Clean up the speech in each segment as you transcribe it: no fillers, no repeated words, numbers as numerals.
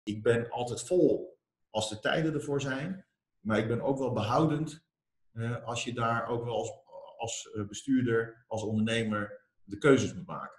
Ik ben altijd vol als de tijden ervoor zijn. Maar ik ben ook wel behoudend als je daar ook wel als bestuurder, als ondernemer de keuzes moet maken.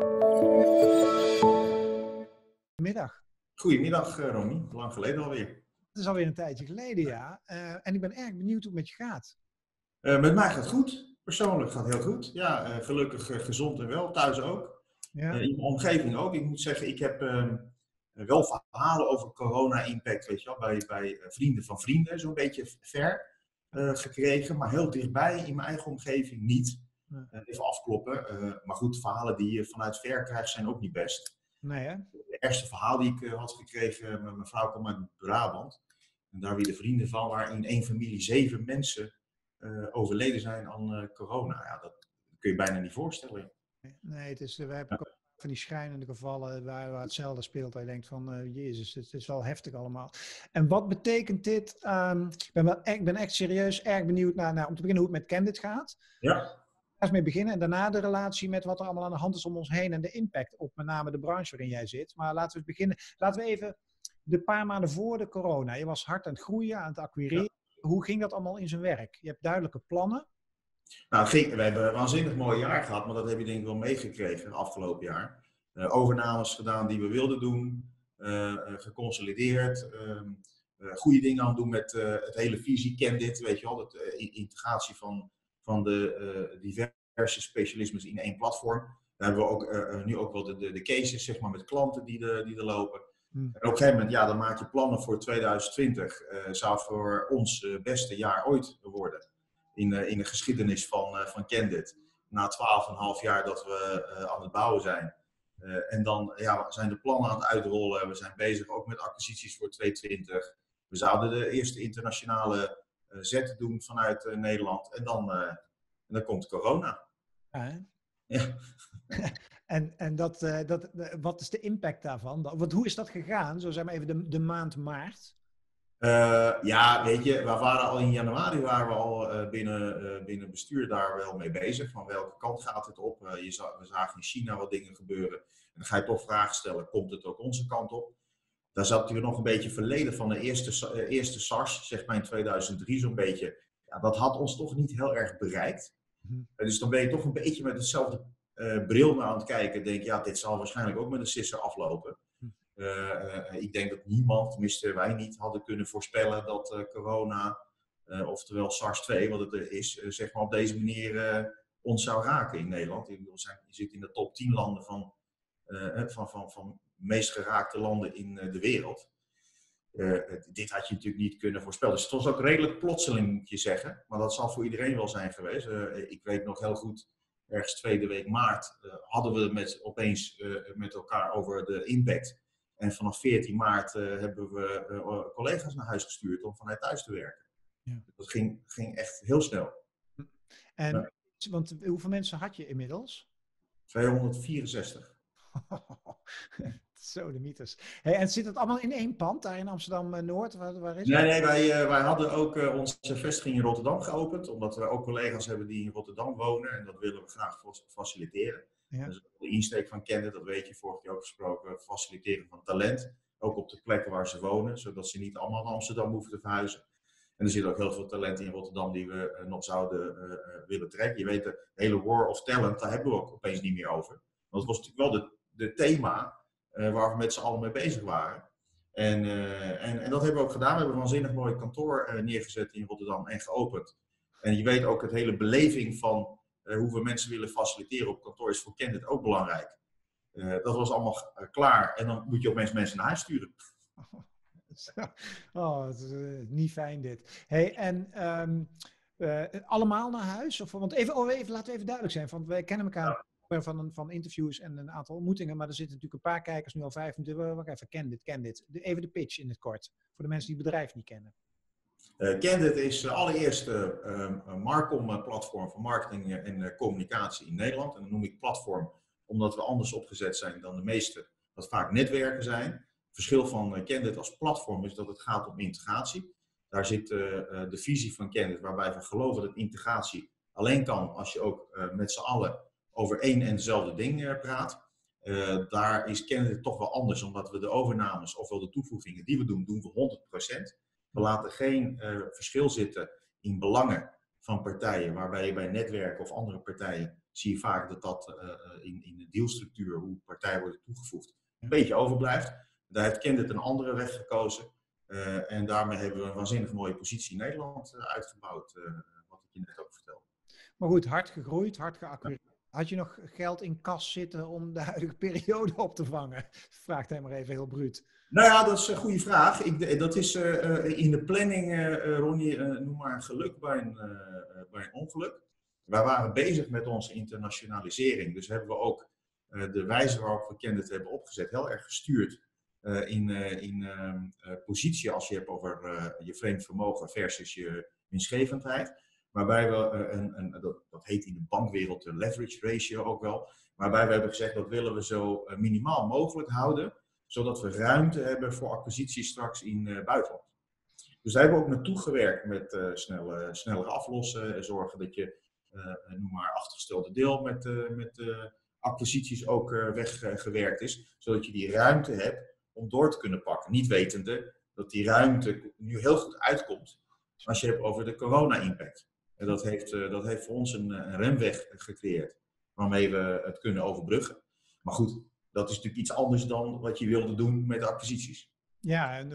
Middag. Goedemiddag, Romy. Lang geleden alweer. Het is alweer een tijdje geleden, ja. En ik ben erg benieuwd hoe het met je gaat. Met mij gaat het goed. Persoonlijk gaat het heel goed. Ja, gelukkig gezond en wel. Thuis ook. Ja. In mijn omgeving ook. Ik moet zeggen, ik heb wel verhalen over corona-impact, weet je wel, bij vrienden van vrienden, zo'n beetje ver gekregen. Maar heel dichtbij in mijn eigen omgeving niet. Even afkloppen. Maar goed, verhalen die je vanuit ver krijgt zijn ook niet best. Nee, hè? Het eerste verhaal die ik had gekregen, mijn vrouw kwam uit Brabant. En daar weer de vrienden van, waar in één familie 7 mensen overleden zijn aan corona. Ja, dat kun je bijna niet voorstellen. Nee, het is, we hebben van die schrijnende gevallen waar hetzelfde speelt. Waar je denkt van, jezus, het is wel heftig allemaal. En wat betekent dit? Ik ben echt serieus erg benieuwd naar om te beginnen hoe het met Candid gaat. Ja. Eerst mee beginnen en daarna de relatie met wat er allemaal aan de hand is om ons heen en de impact op met name de branche waarin jij zit. Maar laten we beginnen. Laten we even de paar maanden voor de corona. Je was hard aan het groeien, aan het acquireren. Ja. Hoe ging dat allemaal in zijn werk? Je hebt duidelijke plannen. Nou, we hebben een waanzinnig mooi jaar gehad, maar dat heb je denk ik wel meegekregen afgelopen jaar. Overnames gedaan die we wilden doen, geconsolideerd, goede dingen aan het doen met het hele visie Candid, weet je wel, de integratie van de diverse specialismes in één platform. Daar hebben we ook nu ook wel de cases, zeg maar, met klanten die er lopen. En op een gegeven moment, ja, dan maak je plannen voor 2020. Zou voor ons beste jaar ooit worden. In de geschiedenis van Candid. Na 12,5 jaar dat we aan het bouwen zijn. En dan zijn de plannen aan het uitrollen. We zijn bezig ook met acquisities voor 2020. We zouden de eerste internationale zet doen vanuit Nederland. En dan komt corona. Ja. En wat is de impact daarvan? Want hoe is dat gegaan? Zo zeg maar even de maand maart. Ja, weet je, we waren al in januari binnen bestuur daar wel mee bezig. Van welke kant gaat het op? We zagen in China wat dingen gebeuren. En dan ga je toch vragen stellen, komt het ook onze kant op? Daar zat natuurlijk nog een beetje verleden van de eerste SARS, zeg maar in 2003 zo'n beetje. Ja, dat had ons toch niet heel erg bereikt. Dus dan ben je toch een beetje met hetzelfde bril naar aan het kijken. Denk, ja, dit zal waarschijnlijk ook met een sisser aflopen. Ik denk dat niemand, tenminste wij niet, hadden kunnen voorspellen dat corona, oftewel SARS-2, wat het is, zeg maar op deze manier ons zou raken in Nederland. Je zit in de top 10 landen van meest geraakte landen in de wereld. Dit had je natuurlijk niet kunnen voorspellen. Dus het was ook redelijk plotseling, moet je zeggen. Maar dat zal voor iedereen wel zijn geweest. Ik weet nog heel goed, ergens tweede week maart hadden we opeens met elkaar over de impact. En vanaf 14 maart hebben we collega's naar huis gestuurd om vanuit thuis te werken. Ja. Dat ging echt heel snel. En, want hoeveel mensen had je inmiddels? 264. Zo, de mythes. Hey, en zit het allemaal in één pand, daar in Amsterdam-Noord? Waar is het? Nee, wij hadden ook onze vestiging in Rotterdam geopend. Omdat we ook collega's hebben die in Rotterdam wonen. En dat willen we graag faciliteren. Ja. Dus de insteek van Candid, dat weet je, vorige keer ook gesproken, faciliteren van talent. Ook op de plekken waar ze wonen, zodat ze niet allemaal naar Amsterdam hoeven te verhuizen. En er zit ook heel veel talent in Rotterdam die we nog zouden willen trekken. Je weet, de hele war of talent, daar hebben we ook opeens niet meer over. Want het was natuurlijk wel de thema waar we met z'n allen mee bezig waren. En dat hebben we ook gedaan. We hebben een waanzinnig mooi kantoor neergezet in Rotterdam en geopend. En je weet ook, het hele beleving van hoe we mensen willen faciliteren op kantoor is voor Candid ook belangrijk. Dat was allemaal klaar en dan moet je opeens mensen naar huis sturen. Oh, het is niet fijn dit. Hey, en allemaal naar huis? Want laten we even duidelijk zijn. Want wij kennen elkaar van interviews en een aantal ontmoetingen. Maar er zitten natuurlijk een paar kijkers, nu al 25. Wacht even, Candid. Even de pitch in het kort. Voor de mensen die het bedrijf niet kennen. Candid is allereerst Marcom-platform voor marketing en communicatie in Nederland. En dat noem ik platform omdat we anders opgezet zijn dan de meeste, wat vaak netwerken zijn. Het verschil van Candid als platform is dat het gaat om integratie. Daar zit de visie van Candid, waarbij we geloven dat integratie alleen kan als je ook met z'n allen over één en dezelfde ding praat. Daar is Candid toch wel anders, omdat we de overnames, ofwel de toevoegingen die we doen, doen we 100%. We laten geen verschil zitten in belangen van partijen, waarbij je bij netwerken of andere partijen zie je vaak dat in de dealstructuur, hoe partijen worden toegevoegd, een beetje overblijft. Daar heeft Candid een andere weg gekozen. En daarmee hebben we een waanzinnig mooie positie in Nederland uitgebouwd, wat ik je net ook vertelde. Maar goed, hard gegroeid, hard geaccureerd. Had je nog geld in kas zitten om de huidige periode op te vangen? Vraagt hij maar even heel bruut. Nou ja, dat is een goede vraag. Dat is in de planning, Ronnie, noem maar een geluk bij een ongeluk. Wij waren bezig met onze internationalisering. Dus hebben we ook de wijze waarop we Candid hebben opgezet heel erg gestuurd in positie als je hebt over je vreemd vermogen versus je winstgevendheid. Waarbij we, dat heet in de bankwereld de leverage ratio ook wel, waarbij we hebben gezegd dat willen we zo minimaal mogelijk houden, zodat we ruimte hebben voor acquisities straks in buitenland. Dus daar hebben we ook naartoe gewerkt met sneller aflossen, zorgen dat je, noem maar, achtergestelde deel met acquisities ook weggewerkt is, zodat je die ruimte hebt om door te kunnen pakken. Niet wetende dat die ruimte nu heel goed uitkomt als je hebt over de corona-impact. En dat heeft voor ons een remweg gecreëerd, waarmee we het kunnen overbruggen. Maar goed, dat is natuurlijk iets anders dan wat je wilde doen met de acquisities. Ja, en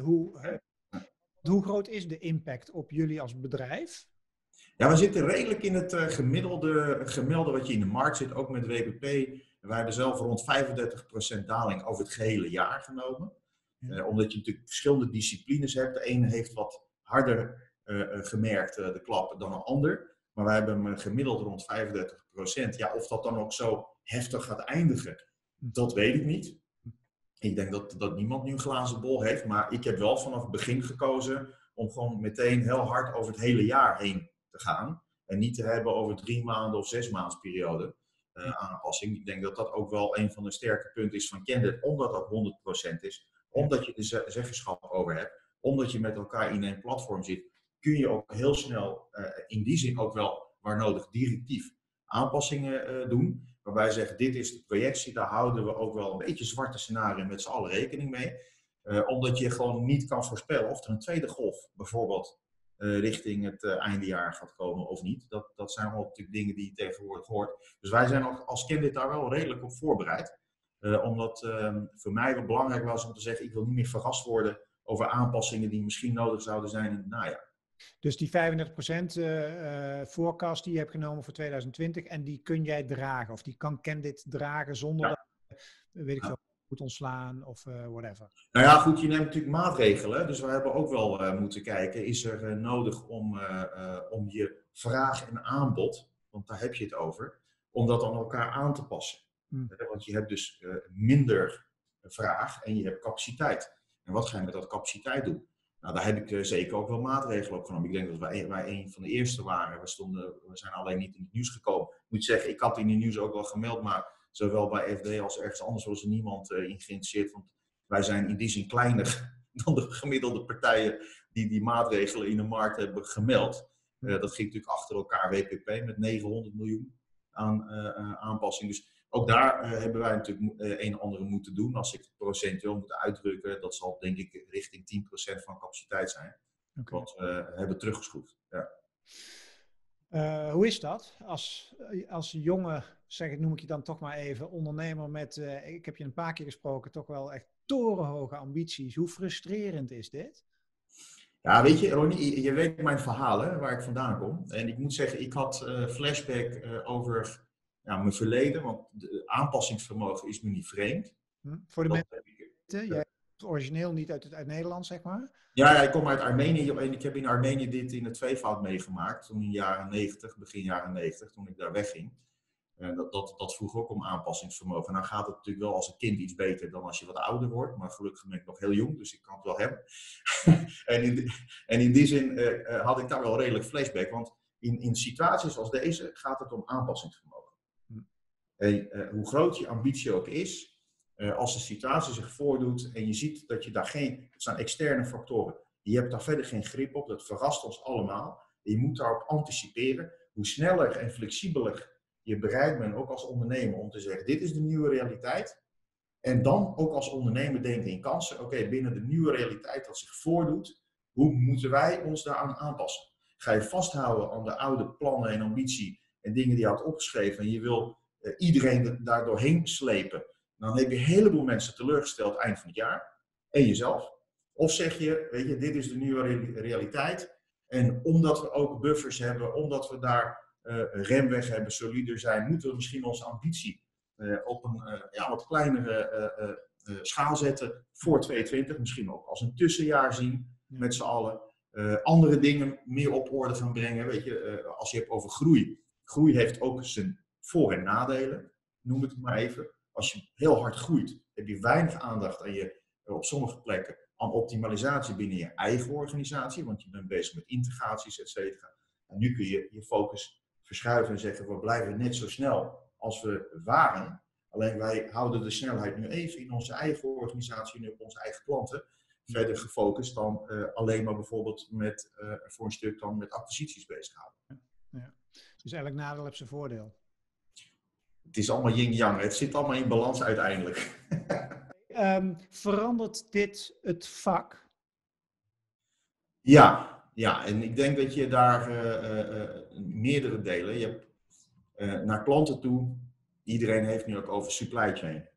hoe groot is de impact op jullie als bedrijf? Ja, we zitten redelijk in het gemiddelde wat je in de markt zit, ook met WPP. Wij hebben zelf rond 35% daling over het gehele jaar genomen. Omdat je natuurlijk verschillende disciplines hebt. De ene heeft wat harder gemerkt de klap dan een ander. Maar wij hebben hem gemiddeld rond 35%. Ja, of dat dan ook zo heftig gaat eindigen, dat weet ik niet. Ik denk dat niemand nu een glazen bol heeft. Maar ik heb wel vanaf het begin gekozen om gewoon meteen heel hard over het hele jaar heen te gaan. En niet te hebben over 3 maanden of 6 maanden periode aanpassing. Ik denk dat dat ook wel een van de sterke punten is van Candid. Omdat dat 100% is. Omdat je de zeggenschap over hebt. Omdat je met elkaar in een platform zit. Kun je ook heel snel, in die zin ook wel, waar nodig, directief aanpassingen doen. Waarbij je zegt, dit is de projectie, daar houden we ook wel een beetje zwarte scenario met z'n allen rekening mee. Omdat je gewoon niet kan voorspellen of er een tweede golf bijvoorbeeld richting het eindejaar gaat komen of niet. Dat zijn wel natuurlijk dingen die je tegenwoordig hoort. Dus wij zijn ook als Candid daar wel redelijk op voorbereid. Omdat voor mij wel belangrijk was om te zeggen, ik wil niet meer verrast worden over aanpassingen die misschien nodig zouden zijn in het najaar. Dus die 35% forecast die je hebt genomen voor 2020 en die kun jij dragen of die kan Candid dragen zonder dat weet ik veel, moet ontslaan of whatever. Nou ja, goed, je neemt natuurlijk maatregelen. Dus we hebben ook wel moeten kijken, is er nodig om je vraag en aanbod, want daar heb je het over, om dat aan elkaar aan te passen. Want je hebt dus minder vraag en je hebt capaciteit. En wat ga je met dat capaciteit doen? Nou, daar heb ik zeker ook wel maatregelen op genomen. Ik denk dat wij een van de eerste waren. We zijn alleen niet in het nieuws gekomen. Ik moet zeggen, ik had in het nieuws ook wel gemeld, maar zowel bij FD als ergens anders was er niemand in geïnteresseerd. Want wij zijn in die zin kleiner dan de gemiddelde partijen die maatregelen in de markt hebben gemeld. Dat ging natuurlijk achter elkaar WPP met 900 miljoen aan aanpassing. Dus ook daar hebben wij natuurlijk een en ander moeten doen. Als ik het procentueel moet uitdrukken, dat zal denk ik richting 10% van capaciteit zijn. Okay. Wat we hebben teruggeschroefd. Ja. Hoe is dat? Als jonge, noem ik je dan toch maar even, ondernemer met, ik heb je een paar keer gesproken, toch wel echt torenhoge ambities. Hoe frustrerend is dit? Ja, weet je, Ronnie, je weet mijn verhaal, hè, waar ik vandaan kom. En ik moet zeggen, ik had flashback over mijn verleden, want de aanpassingsvermogen is me niet vreemd. Voor de mensen, jij bent origineel niet uit Nederland, zeg maar? Ja, ik kom uit Armenië en ik heb in Armenië dit in het tweevoud meegemaakt. Toen in de jaren 90, begin jaren 90, toen ik daar wegging. Dat vroeg ook om aanpassingsvermogen. Nou gaat het natuurlijk wel als een kind iets beter dan als je wat ouder wordt. Maar gelukkig ben ik nog heel jong, dus ik kan het wel hebben. en in die zin had ik daar wel redelijk flashback. Want in situaties als deze gaat het om aanpassingsvermogen. Hoe groot je ambitie ook is, als de situatie zich voordoet en je ziet dat je daar het zijn externe factoren. Je hebt daar verder geen grip op, dat verrast ons allemaal. Je moet daarop anticiperen. Hoe sneller en flexibeler je bereid bent, ook als ondernemer, om te zeggen, dit is de nieuwe realiteit. En dan ook als ondernemer denken in kansen. Oké, binnen de nieuwe realiteit dat zich voordoet, hoe moeten wij ons daaraan aanpassen? Ga je vasthouden aan de oude plannen en ambitie en dingen die je had opgeschreven en je wil iedereen daar doorheen slepen, dan heb je een heleboel mensen teleurgesteld eind van het jaar en jezelf. Of zeg je, weet je, dit is de nieuwe realiteit en omdat we ook buffers hebben, omdat we daar remweg hebben, solider zijn, moeten we misschien onze ambitie op een wat kleinere schaal zetten voor 2022. Misschien ook als een tussenjaar zien met z'n allen. Andere dingen meer op orde gaan brengen. Weet je, als je hebt over groei. Groei heeft ook zijn voor- en nadelen. Noem ik het maar even. Als je heel hard groeit, heb je weinig aandacht aan je, op sommige plekken aan optimalisatie binnen je eigen organisatie. Want je bent bezig met integraties, et cetera. En nu kun je je focus verschuiven en zeggen, we blijven net zo snel als we waren. Alleen wij houden de snelheid nu even in onze eigen organisatie en op onze eigen klanten. Verder gefocust dan alleen maar bijvoorbeeld met, voor een stuk dan met acquisities bezighouden. Ja. Dus eigenlijk nadeel heeft zijn voordeel. Het is allemaal yin-yang. Het zit allemaal in balans uiteindelijk. Verandert dit het vak? Ja, en ik denk dat je daar meerdere delen. Je hebt naar klanten toe. Iedereen heeft nu ook over supply chain.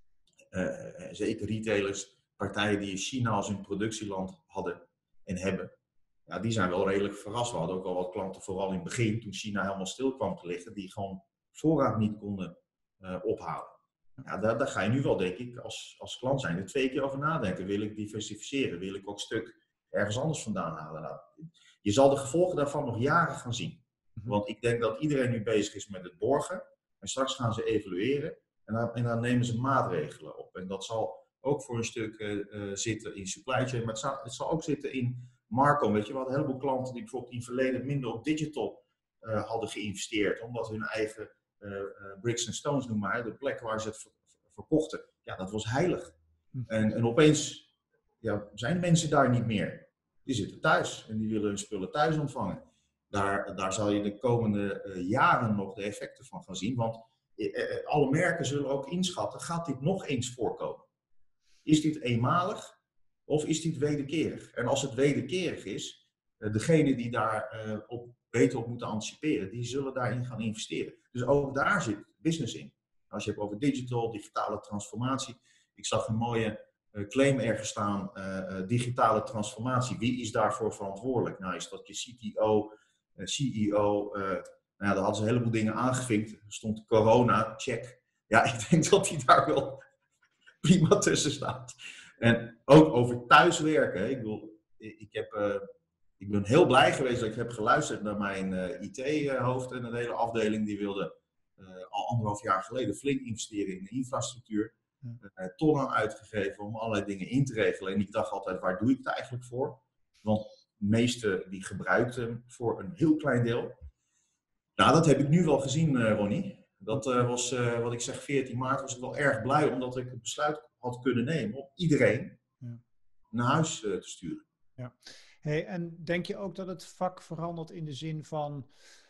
Zeker retailers, partijen die in China als hun productieland hadden en hebben. Ja, die zijn wel redelijk verrast. We hadden ook al wat klanten, vooral in het begin, toen China helemaal stil kwam te liggen, die gewoon voorraad niet konden ophalen. Ja, daar ga je nu wel, denk ik, als klant zijn er 2 keer over nadenken. Wil ik diversificeren? Wil ik ook stuk ergens anders vandaan halen? Nou, je zal de gevolgen daarvan nog jaren gaan zien. Want ik denk dat iedereen nu bezig is met het borgen. En straks gaan ze evalueren. En dan nemen ze maatregelen op. En dat zal ook voor een stuk zitten in supply chain. Maar het zal ook zitten in Marcom. Weet je, we hadden een heleboel klanten die bijvoorbeeld in het verleden minder op digital hadden geïnvesteerd. Omdat hun eigen bricks and stones, noem maar, de plek waar ze het verkochten, ja, dat was heilig. En opeens zijn mensen daar niet meer. Die zitten thuis en die willen hun spullen thuis ontvangen. Daar zal je de komende jaren nog de effecten van gaan zien. Want alle merken zullen ook inschatten, gaat dit nog eens voorkomen? Is dit eenmalig of is dit wederkerig? En als het wederkerig is, degene die daar beter op moeten anticiperen, die zullen daarin gaan investeren. Dus ook daar zit business in. Als je hebt over digitale transformatie. Ik zag een mooie claim ergens staan, digitale transformatie. Wie is daarvoor verantwoordelijk? Nou, is dat je CTO, CEO, daar hadden ze een heleboel dingen aangevinkt. Er stond corona, check. Ja, ik denk dat die daar wel prima tussen staat. En ook over thuiswerken. Ik bedoel, ik ben heel blij geweest dat ik heb geluisterd naar mijn IT-hoofd en een hele afdeling. Die wilde al 1,5 jaar geleden flink investeren in de infrastructuur. Tonnen uitgegeven om allerlei dingen in te regelen. En ik dacht altijd, waar doe ik het eigenlijk voor? Want de meesten die gebruikten hem voor een heel klein deel. Nou, dat heb ik nu wel gezien, Ronnie. Dat was, wat ik zeg, 14 maart was ik wel erg blij, omdat ik het besluit had kunnen nemen om iedereen naar huis te sturen. Ja. Hey, en denk je ook dat het vak verandert in de zin van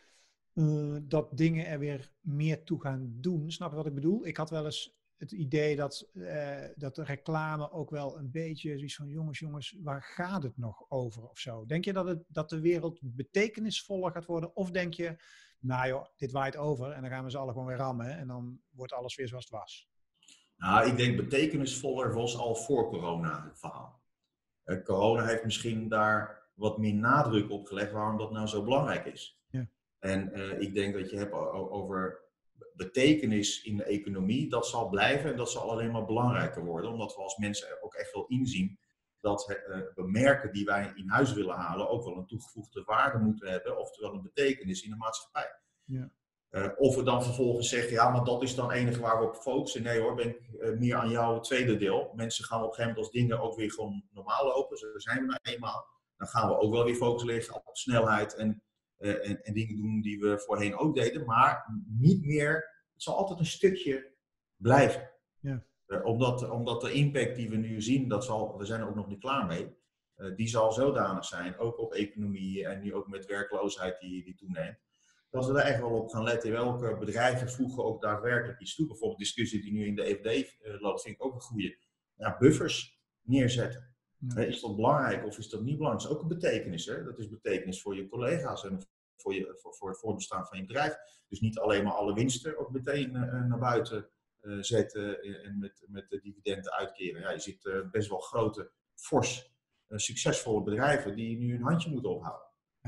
dat dingen er weer meer toe gaan doen? Snap je wat ik bedoel? Ik had wel eens het idee dat de reclame ook wel een beetje zoiets van jongens, waar gaat het nog over of zo? Denk je dat de wereld betekenisvoller gaat worden? Of denk je, nou joh, dit waait over en dan gaan we z'n allen gewoon weer rammen en dan wordt alles weer zoals het was? Nou, ik denk betekenisvoller was al voor corona het verhaal. Corona heeft misschien daar wat meer nadruk op gelegd waarom dat nou zo belangrijk is. Ja. En ik denk dat je hebt over betekenis in de economie, dat zal blijven en dat zal alleen maar belangrijker worden. Omdat we als mensen ook echt wel inzien dat we merken die wij in huis willen halen ook wel een toegevoegde waarde moeten hebben, oftewel een betekenis in de maatschappij. Ja. Of we dan vervolgens zeggen, ja, maar dat is dan het enige waar we op focussen. Nee hoor, ben ik meer aan jouw tweede deel. Mensen gaan op een gegeven moment als dingen ook weer gewoon normaal lopen. Zo zijn we nou eenmaal. Dan gaan we ook wel weer focus leggen op snelheid en dingen doen die we voorheen ook deden. Maar niet meer, het zal altijd een stukje blijven. Ja. Omdat de impact die we nu zien, we zijn er ook nog niet klaar mee. Die zal zodanig zijn, ook op economie en nu ook met werkloosheid die toeneemt. dat we daar echt wel op gaan letten. Welke bedrijven voegen ook daadwerkelijk iets toe. Bijvoorbeeld de discussie die nu in de EVD loopt, vind ik ook een goede. Ja, buffers neerzetten. Ja. Is dat belangrijk of is dat niet belangrijk? Dat is ook een betekenis. Hè? Dat is betekenis voor je collega's en voor het voortbestaan van je bedrijf. Dus niet alleen maar alle winsten ook meteen naar buiten zetten en met de dividenden uitkeren. Ja, je ziet best wel grote, fors, succesvolle bedrijven die nu een handje moeten ophouden.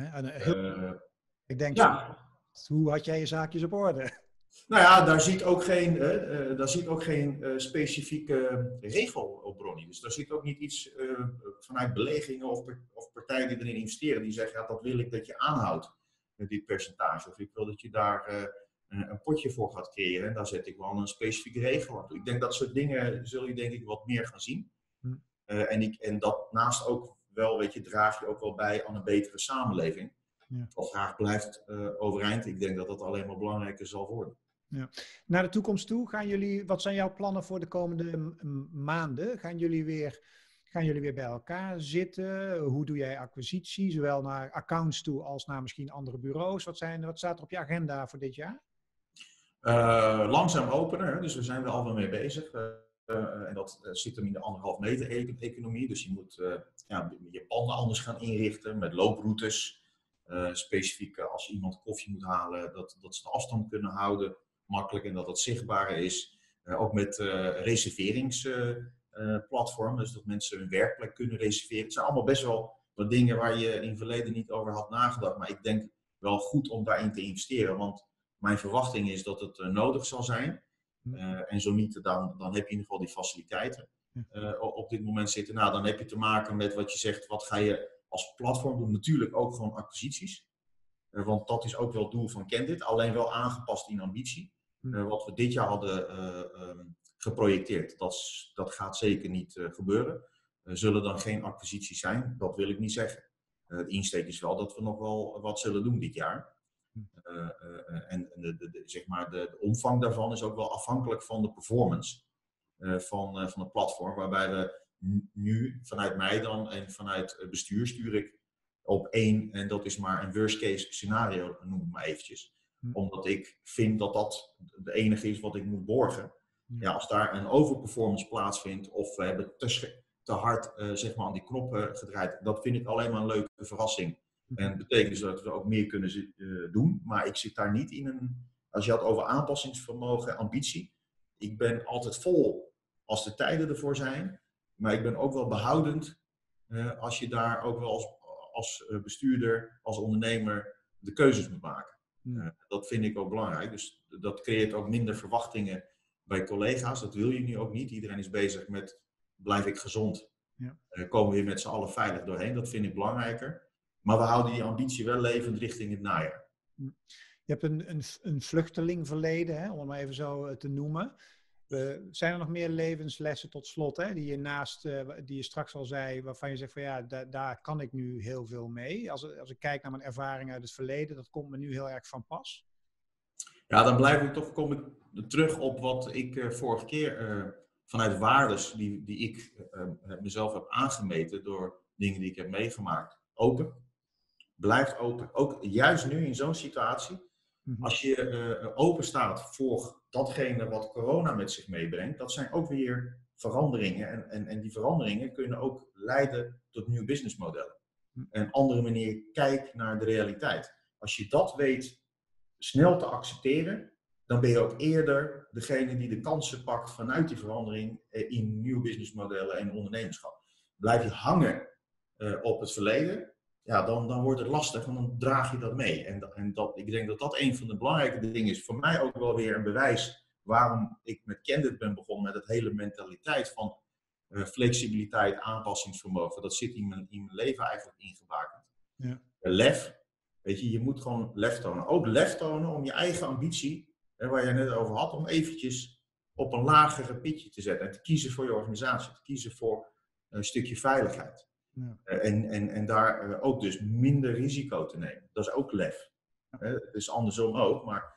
Ik denk, ja. Hoe had jij je zaakjes op orde? Nou ja, daar zit ook geen specifieke regel op, Ronnie. Dus daar zit ook niet iets vanuit belegingen of partijen die erin investeren. Die zeggen, ja, dat wil ik dat je aanhoudt, dit percentage. Of ik wil dat je daar een potje voor gaat creëren. En daar zet ik wel een specifieke regel aan toe. Ik denk dat soort dingen zul je denk ik wat meer gaan zien. En dat naast ook wel, weet je, draag je ook wel bij aan een betere samenleving. Ja. De vraag blijft overeind. Ik denk dat dat alleen maar belangrijker zal worden. Ja. Naar de toekomst toe, wat zijn jouw plannen voor de komende maanden? Gaan jullie weer bij elkaar zitten? Hoe doe jij acquisitie, zowel naar accounts toe als naar misschien andere bureaus? Wat staat er op je agenda voor dit jaar? Langzaam openen, hè? Dus we zijn er al wel mee bezig. En dat zit hem in de 1,5 meter economie. Dus je moet je panden anders gaan inrichten met looproutes. Specifiek als je iemand koffie moet halen, dat ze de afstand kunnen houden, makkelijk, en dat het zichtbaar is. Ook met reserveringsplatformen, dus dat mensen hun werkplek kunnen reserveren. Het zijn allemaal best wel wat dingen waar je in het verleden niet over had nagedacht. Maar ik denk wel goed om daarin te investeren, want mijn verwachting is dat het nodig zal zijn. En zo niet, dan heb je in ieder geval die faciliteiten op dit moment zitten. Nou, dan heb je te maken met wat je zegt, wat ga je als platform doen? Natuurlijk ook gewoon acquisities. Want dat is ook wel het doel van Candid, alleen wel aangepast in ambitie. Wat we dit jaar hadden geprojecteerd, dat gaat zeker niet gebeuren. Zullen dan geen acquisities zijn? Dat wil ik niet zeggen. De insteek is wel dat we nog wel wat zullen doen dit jaar. En de omvang daarvan is ook wel afhankelijk van de performance van het platform. Waarbij we nu vanuit mij dan en vanuit het bestuur stuur ik op 1, en dat is maar een worst case scenario, noem ik maar eventjes. Omdat ik vind dat dat de enige is wat ik moet borgen. Ja, als daar een overperformance plaatsvindt of we hebben te hard aan die knoppen gedraaid, dat vind ik alleen maar een leuke verrassing. En dat betekent dus dat we ook meer kunnen doen. Maar ik zit daar niet in als je had over aanpassingsvermogen, ambitie. Ik ben altijd vol als de tijden ervoor zijn. Maar ik ben ook wel behoudend als je daar ook wel als bestuurder, als ondernemer de keuzes moet maken. Dat vind ik ook belangrijk. Dus dat creëert ook minder verwachtingen bij collega's. Dat wil je nu ook niet. Iedereen is bezig met, blijf ik gezond? Komen we weer met z'n allen veilig doorheen? Dat vind ik belangrijker. Maar we houden die ambitie wel levend richting het najaar. Je hebt een vluchtelingverleden, hè, om het maar even zo te noemen. Zijn er nog meer levenslessen tot slot, hè, die je straks al zei, waarvan je zegt van ja, daar kan ik nu heel veel mee. Als ik kijk naar mijn ervaring uit het verleden, dat komt me nu heel erg van pas. Ja, dan kom ik terug op wat ik vorige keer vanuit waardes die ik mezelf heb aangemeten door dingen die ik heb meegemaakt. Open. Blijft open. Ook juist nu in zo'n situatie. Als je open staat voor datgene wat corona met zich meebrengt, dat zijn ook weer veranderingen. En die veranderingen kunnen ook leiden tot nieuwe businessmodellen. Een andere manier kijk naar de realiteit. Als je dat weet snel te accepteren, dan ben je ook eerder degene die de kansen pakt vanuit die verandering in nieuwe businessmodellen en ondernemerschap. Blijf je hangen op het verleden, ja, dan wordt het lastig, want dan draag je dat mee. Ik denk dat dat een van de belangrijke dingen is. Voor mij ook wel weer een bewijs waarom ik met Candid ben begonnen, met het hele mentaliteit van flexibiliteit, aanpassingsvermogen. Dat zit in mijn leven eigenlijk ingebakend. Ja. Lef, weet je moet gewoon lef tonen. Ook lef tonen om je eigen ambitie, waar je net over had, om eventjes op een lagere pitje te zetten. En te kiezen voor je organisatie, te kiezen voor een stukje veiligheid. Ja. En daar ook dus minder risico te nemen. Dat is ook lef. Het is andersom ook. Maar,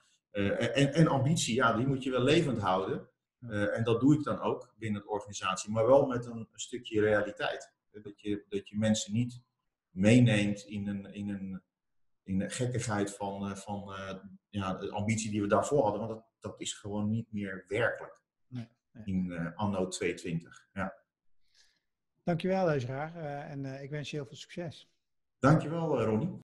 en ambitie, ja, die moet je wel levend houden. En dat doe ik dan ook binnen de organisatie. Maar wel met een stukje realiteit. Dat je mensen niet meeneemt in een in de gekkigheid van de ambitie die we daarvoor hadden. Want dat is gewoon niet meer werkelijk in anno 2020. Ja. Dankjewel, luisteraar. En ik wens je heel veel succes. Dankjewel, Ronnie.